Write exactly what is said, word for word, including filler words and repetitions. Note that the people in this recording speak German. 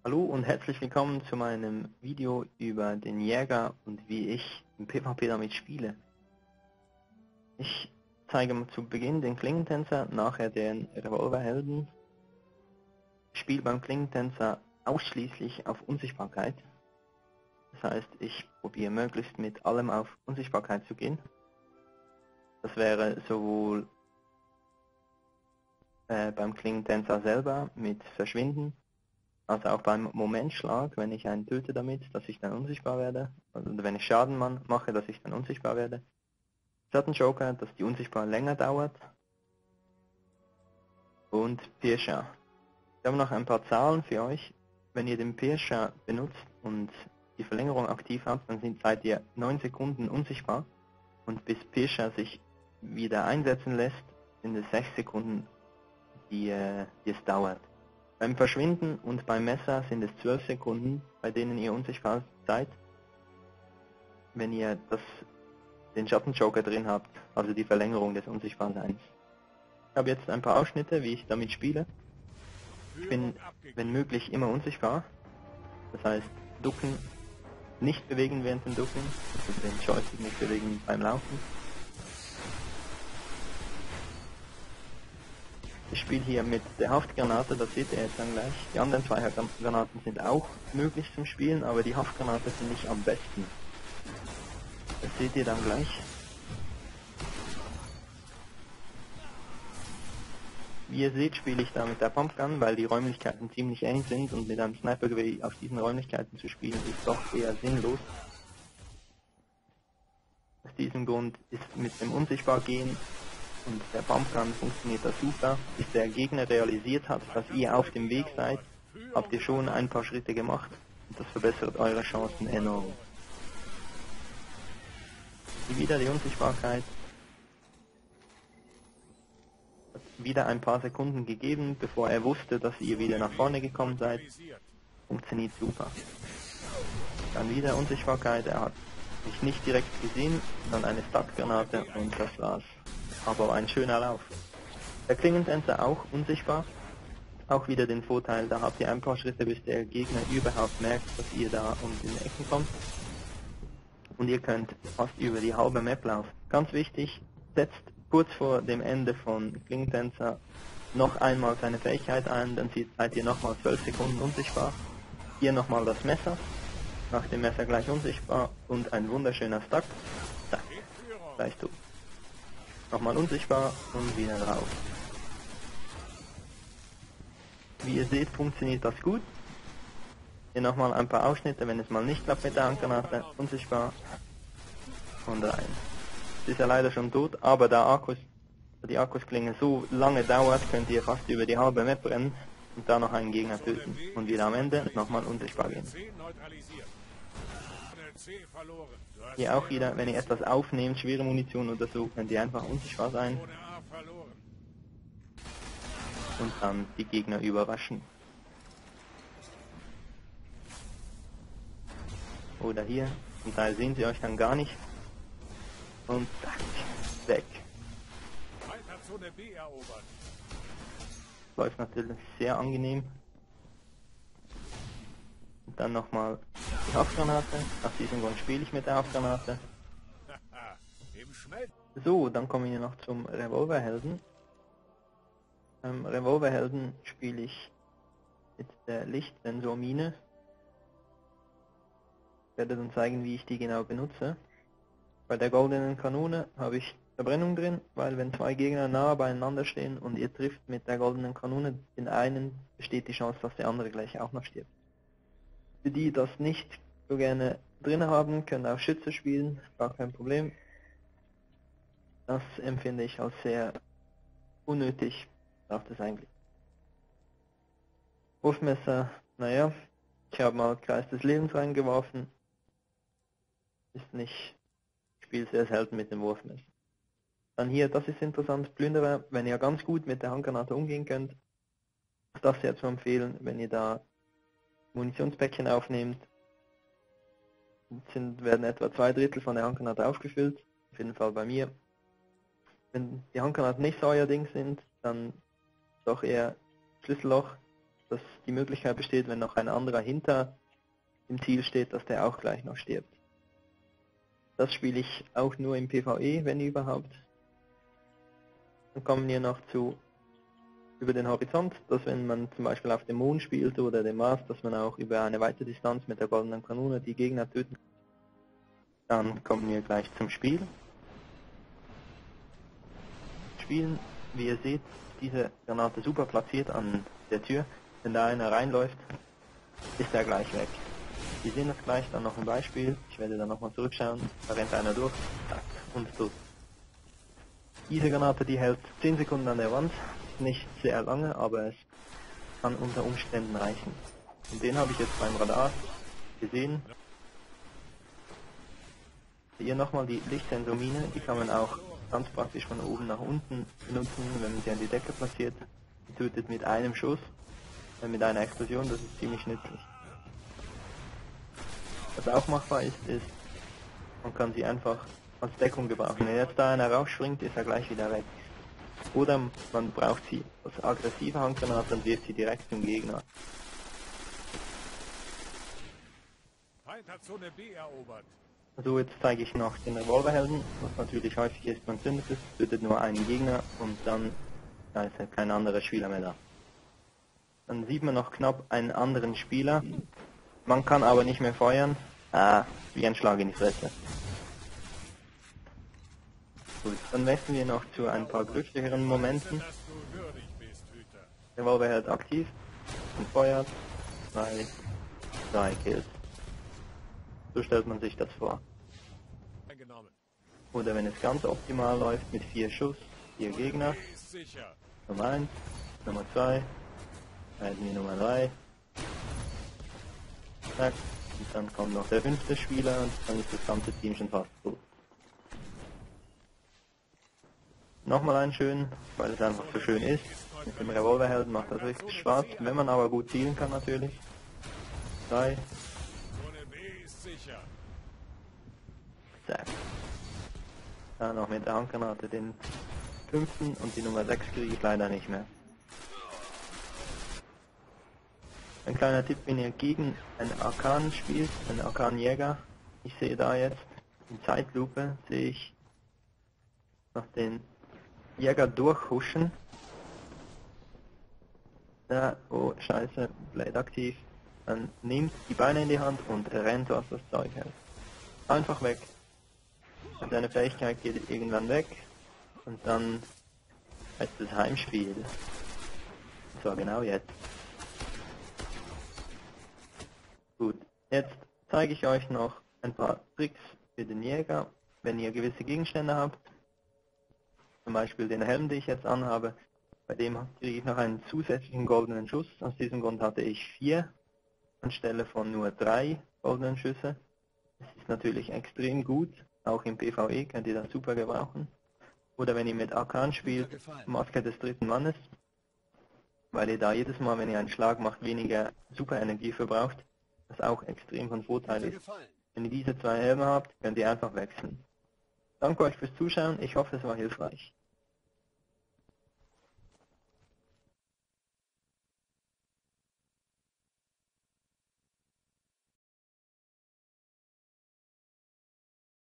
Hallo und herzlich willkommen zu meinem Video über den Jäger und wie ich im PvP damit spiele. Ich zeige mal zu Beginn den Klingentänzer, nachher den Revolverhelden. Ich spiele beim Klingentänzer ausschließlich auf Unsichtbarkeit. Das heißt, ich probiere möglichst mit allem auf Unsichtbarkeit zu gehen. Das wäre sowohl äh, beim Klingentänzer selber mit Verschwinden, also auch beim Momentschlag, wenn ich einen töte damit, dass ich dann unsichtbar werde, oder wenn ich Schaden mache, dass ich dann unsichtbar werde. Schattenjoker, dass die Unsichtbar länger dauert. Und Pirscher. Ich habe noch ein paar Zahlen für euch. Wenn ihr den Pirscher benutzt und die Verlängerung aktiv habt, dann sind, seid ihr neun Sekunden unsichtbar. Und bis Pirscher sich wieder einsetzen lässt, sind es sechs Sekunden, die, die es dauert. Beim Verschwinden und beim Messer sind es zwölf Sekunden, bei denen ihr unsichtbar seid, wenn ihr das, den Schattenjoker drin habt, also die Verlängerung des Unsichtbarseins. Ich habe jetzt ein paar Ausschnitte, wie ich damit spiele. Ich bin, wenn möglich, immer unsichtbar. Das heißt, ducken, nicht bewegen während dem Ducken, also den Joystick nicht bewegen beim Laufen. Ich spiele hier mit der Haftgranate, das seht ihr jetzt dann gleich. Die anderen zwei Granaten sind auch möglich zum Spielen, aber die Haftgranate finde ich am besten. Das seht ihr dann gleich. Wie ihr seht, spiele ich da mit der Pumpgun, weil die Räumlichkeiten ziemlich eng sind und mit einem Snipergewehr auf diesen Räumlichkeiten zu spielen ist doch eher sinnlos. Aus diesem Grund ist mit dem Unsichtbargehen und der Pumpgun funktioniert das super. Bis der Gegner realisiert hat, dass ihr auf dem Weg seid, habt ihr schon ein paar Schritte gemacht und das verbessert eure Chancen enorm. Hier wieder die Unsichtbarkeit. Hat wieder ein paar Sekunden gegeben, bevor er wusste, dass ihr wieder nach vorne gekommen seid. Funktioniert super. Dann wieder Unsichtbarkeit, er hat mich nicht direkt gesehen, sondern eine Stadtgranate und das war's. Aber ein schöner Lauf. Der Klingentänzer auch unsichtbar. Auch wieder den Vorteil, da habt ihr ein paar Schritte, bis der Gegner überhaupt merkt, dass ihr da um die Ecken kommt. Und ihr könnt fast über die halbe Map laufen. Ganz wichtig, setzt kurz vor dem Ende von Klingentänzer noch einmal seine Fähigkeit ein, dann seid ihr nochmal zwölf Sekunden unsichtbar. Hier nochmal das Messer, nach dem Messer gleich unsichtbar und ein wunderschöner Stack. Zack, gleich tot. Nochmal unsichtbar und wieder drauf. Wie ihr seht, funktioniert das gut. Hier nochmal ein paar Ausschnitte, wenn es mal nicht klappt mit der Handgranate, unsichtbar und rein. Es ist ja leider schon tot, aber da Akkus, die Akkusklinge so lange dauert, könnt ihr fast über die halbe Map rennen und da noch einen Gegner töten und wieder am Ende nochmal unsichtbar gehen. Hier auch wieder, wenn ihr etwas aufnehmt, schwere Munition oder so, könnt ihr einfach unsichtbar sein und dann die Gegner überraschen. Oder hier, zum Teil sehen sie euch dann gar nicht und zack, weg. Läuft natürlich sehr angenehm. Und dann nochmal die Haftgranate. Aus diesem Grund spiele ich mit der Haftgranate. So, dann kommen wir noch zum Revolverhelden. Beim Revolverhelden spiele ich mit der Lichtsensormine. Ich werde dann zeigen, wie ich die genau benutze. Bei der goldenen Kanone habe ich Verbrennung drin, weil wenn zwei Gegner nahe beieinander stehen und ihr trifft mit der goldenen Kanone den einen, besteht die Chance, dass der andere gleich auch noch stirbt. Für die das nicht so gerne drin haben, können auch Schütze spielen, gar kein Problem. Das empfinde ich als sehr unnötig, darf das eigentlich. Wurfmesser, naja, ich habe mal Kreis des Lebens reingeworfen. Ist nicht, ich spiele sehr selten mit dem Wurfmesser. Dann hier, das ist interessant, Plünderer, wenn ihr ganz gut mit der Handgranate umgehen könnt, ist das sehr zu empfehlen, wenn ihr da Munitionspäckchen aufnehmt, sind, werden etwa zwei Drittel von der Handgranate aufgefüllt, auf jeden Fall bei mir. Wenn die Handgranaten nicht so euer Ding sind, dann doch eher Schlüsselloch, dass die Möglichkeit besteht, wenn noch ein anderer hinter dem Ziel steht, dass der auch gleich noch stirbt. Das spiele ich auch nur im PvE, wenn überhaupt. Dann kommen wir noch zu über den Horizont, dass wenn man zum Beispiel auf dem Mond spielt oder dem Mars, dass man auch über eine weite Distanz mit der goldenen Kanone die Gegner töten kann. Dann kommen wir gleich zum Spiel. Spielen, wie ihr seht, diese Granate super platziert an der Tür. Wenn da einer reinläuft, ist er gleich weg. Wir sehen das gleich dann noch im Beispiel. Ich werde dann nochmal zurückschauen. Da rennt einer durch und tot. Diese Granate, die hält zehn Sekunden an der Wand. Nicht sehr lange, aber es kann unter Umständen reichen. Und den habe ich jetzt beim Radar gesehen. Hier nochmal die Lichtsensormine, die kann man auch ganz praktisch von oben nach unten benutzen, wenn man sie an die Decke platziert. Die tötet mit einem Schuss, äh, mit einer Explosion, das ist ziemlich nützlich. Was auch machbar ist, ist, man kann sie einfach als Deckung gebrauchen. Wenn jetzt da einer rausspringt, ist er gleich wieder weg. Oder man braucht sie als aggressive Handgranate und wirft sie direkt zum Gegner. Feind hat Zone B erobert. So, jetzt zeige ich noch den Revolverhelden, was natürlich häufig ist, man zündet es, tötet nur einen Gegner und dann ja, ist halt kein anderer Spieler mehr da. Dann sieht man noch knapp einen anderen Spieler, man kann aber nicht mehr feuern, ah, wie ein Schlag in die Fresse. Gut, dann wechseln wir noch zu ein paar glücklicheren Momenten. Revolverheld aktiv und feuert, zwei, drei Kills. So stellt man sich das vor. Oder wenn es ganz optimal läuft mit vier Schuss, vier Gegner. Nummer eins, Nummer zwei, halten wir Nummer drei. Zack. Und dann kommt noch der fünfte Spieler und dann ist das ganze Team schon fast tot. Nochmal einen schönen, weil es einfach so schön ist. Mit dem Revolverhelden macht das richtig Spaß, wenn man aber gut zielen kann natürlich. Drei. Zack. Dann noch mit der Handgranate den fünften und die Nummer sechs kriege ich leider nicht mehr. Ein kleiner Tipp, wenn ihr gegen einen Arkan spielt, einen Arkanjäger. Ich sehe da jetzt in Zeitlupe, sehe ich noch den Jäger durchhuschen. Ja, oh scheiße, Blade aktiv. Dann nimmt die Beine in die Hand und rennt, was das Zeug hält. Einfach weg. Und seine Fähigkeit geht irgendwann weg. Und dann heißt es Heimspiel. Und zwar genau jetzt. Gut, jetzt zeige ich euch noch ein paar Tricks für den Jäger, wenn ihr gewisse Gegenstände habt. Zum Beispiel den Helm, den ich jetzt anhabe. Bei dem kriege ich noch einen zusätzlichen goldenen Schuss. Aus diesem Grund hatte ich vier anstelle von nur drei goldenen Schüsse. Das ist natürlich extrem gut. Auch im PvE könnt ihr das super gebrauchen. Oder wenn ihr mit Arkan spielt, Maske des dritten Mannes. Weil ihr da jedes Mal, wenn ihr einen Schlag macht, weniger Superenergie verbraucht. Was auch extrem von Vorteil ist. Wenn ihr diese zwei Helme habt, könnt ihr einfach wechseln. Danke euch fürs Zuschauen. Ich hoffe, es war hilfreich.